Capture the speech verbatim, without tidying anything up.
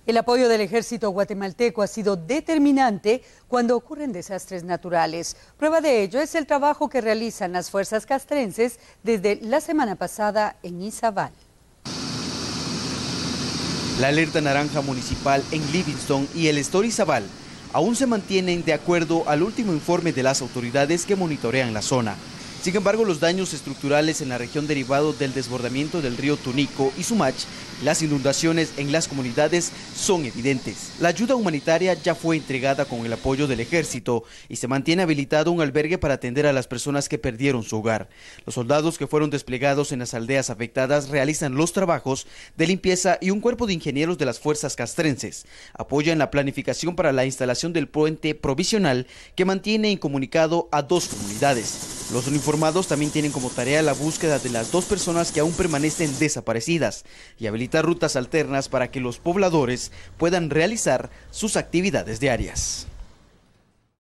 El apoyo del ejército guatemalteco ha sido determinante cuando ocurren desastres naturales. Prueba de ello es el trabajo que realizan las fuerzas castrenses desde la semana pasada en Izabal. La alerta naranja municipal en Livingston y el Estor Izabal aún se mantienen de acuerdo al último informe de las autoridades que monitorean la zona. Sin embargo, los daños estructurales en la región derivados del desbordamiento del río Tunico y Sumach, las inundaciones en las comunidades son evidentes. La ayuda humanitaria ya fue entregada con el apoyo del ejército y se mantiene habilitado un albergue para atender a las personas que perdieron su hogar. Los soldados que fueron desplegados en las aldeas afectadas realizan los trabajos de limpieza y un cuerpo de ingenieros de las fuerzas castrenses apoyan la planificación para la instalación del puente provisional que mantiene incomunicado a dos comunidades. Los uniformados también tienen como tarea la búsqueda de las dos personas que aún permanecen desaparecidas y habilitar rutas alternas para que los pobladores puedan realizar sus actividades diarias.